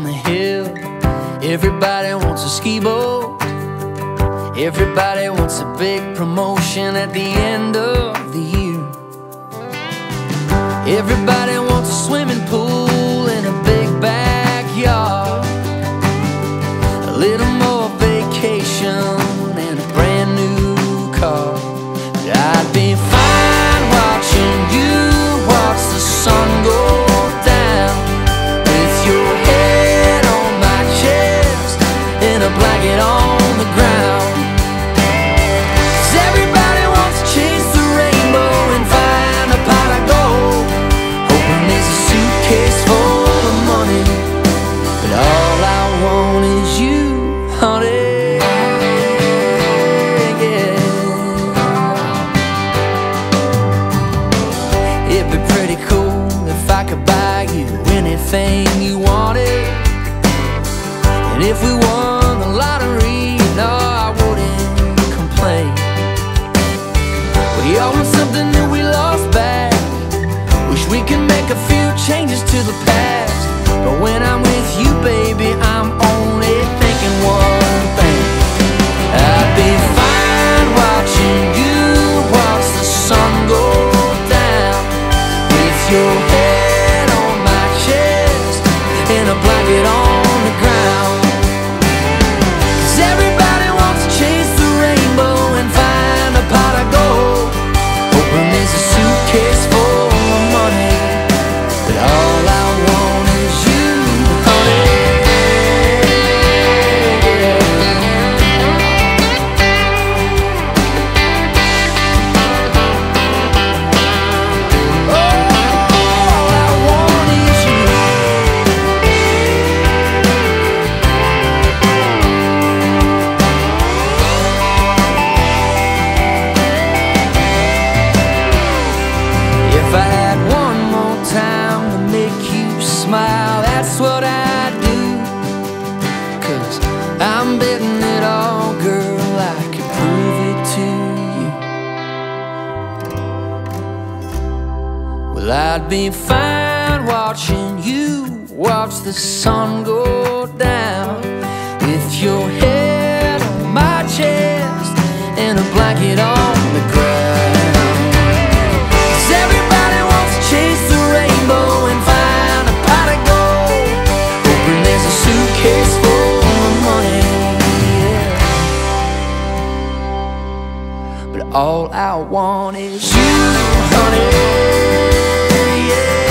on the hill. Everybody wants a ski boat. Everybody wants a big promotion at the end of the year. Everybody wants a swimming pool in a big backyard, a little more vacation and a brand new car. But I'd be fine watching you watch the sun go down, with your head on my chest in a blanket on the ground. 'Cause everybody wants to chase the rainbow and find a pot of gold, hoping there's a suitcase full of money. But all I want is you, honey. It'd be pretty cool if I could buy you anything you wanted. And if we won the lottery, no, I wouldn't complain. We all want something that we lost back. Wish we could make a few changes to the past. But when I'm with you, baby, I'm only thinking one thing. I'd be fine watching you watch the sun go down, with your head on my chest in a blanket on the ground. 'Cause everybody wants to chase the rainbow and find a pot of gold, hoping there's a suitcase full of money. But all I want is you, honey. If I had one more time to make you smile, that's what I'd do. 'Cause I'm betting it all, girl, I could prove it to you. Well, I'd be fine watching you watch the sun go down, with your head on my chest and a blanket on the ground. 'Cause everybody wants to chase the rainbow and find a pot of gold, hoping there's a suitcase full of money, yeah. But all I want is you, honey, yeah.